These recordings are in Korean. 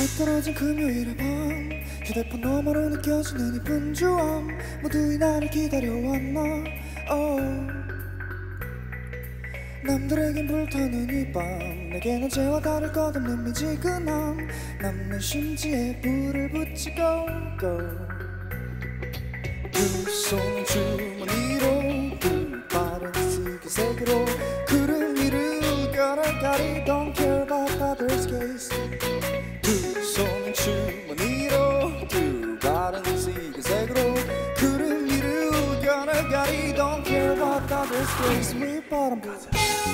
떨어진 금요일의 밤 휴대폰 너머로 느껴지는 이 분주함 모두이 나를 기다려왔나 남들에겐 불타는 이 밤 내겐 어제와 다를 것 없는 미지근함 남는 심지에 불을 붙이고 두 손을 주머니로 두 발은 시기색으로 구름 위를 가라가리 Don't care about others' case 두 손을 주머니로 두 발은 시기색으로 구름 위를 가라가리 Don't care about others' case 윗바람 불어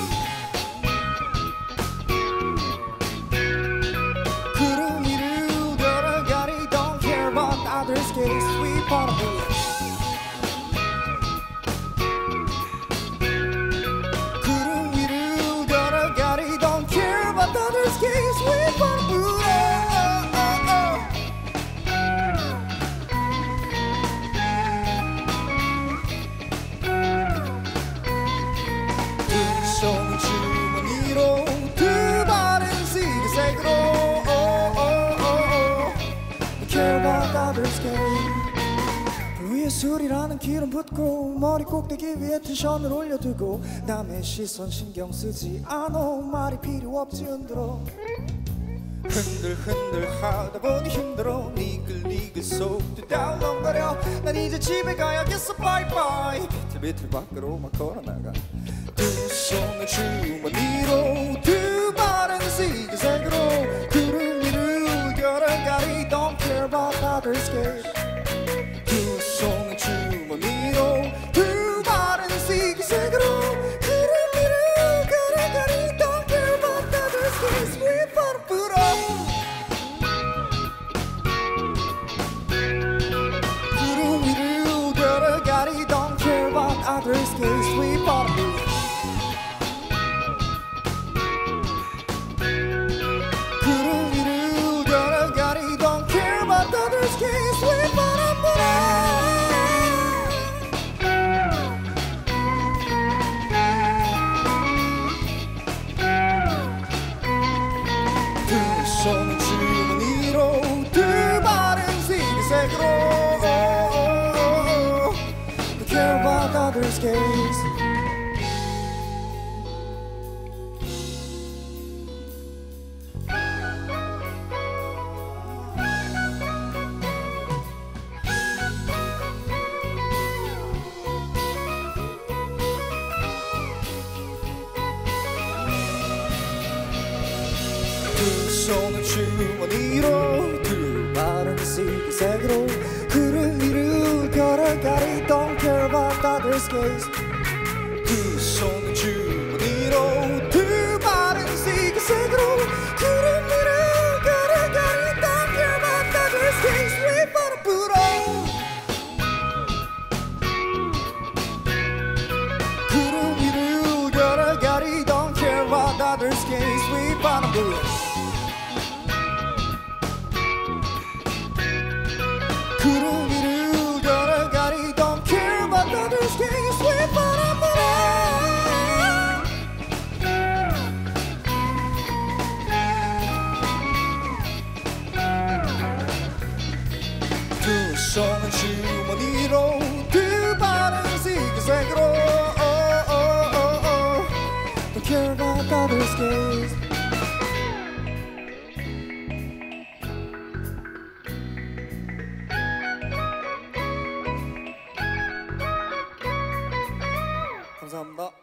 구름 위를 가라가리 Don't care about others' case 윗바람 불어 구름 위를 가라가리 Don't care about others' case 윗바람 불어 손을 주머니로 두 발은 시기색으로 Don't care about others' game 불 위에 술이라는 기름 붓고 머리 꼭대기 위에 텐션을 올려두고 남의 시선 신경 쓰지 않아 말이 필요 없지 흔들어 흔들흔들 하다 보니 힘들어 니글니글 속도 다운렁거려 난 이제 집에 가야겠어 바이바이 비틀비틀 밖으로 막 걸어나가 두 손을 주머니로 두 발은 시기색으로 구름 위를 가라가리 Don't care about others' case 두 손을 주머니로 두 발은 시기색으로 구름 위를 가라가리 Don't care about others' case 윗바람 불어 구름 위를 가라가리 Don't care about others' case 윗바람 불어 구름 위를 가라가리 Don't care about others' case 윗바람 불어 두 손을 주머니로 두 발은 시기색으로 Don't care about others' case 두 손을 주머니로 두 발은 시기색으로 구름 위를 걸어가리 Don't care about others' case 두 손을 주머니로 두 발은 시기색으로 구름 위를 걸어가리 Don't care about others' case 윗바람 불어 구름 위를 걸어가리 Don't care about others' case 윗바람 불어 구름 위를 걸어가리 Don't care about others' case 윗바람 불어 두 손은 주머니로 두 발은 시기색으로 Don't care about others' case 감사합니다.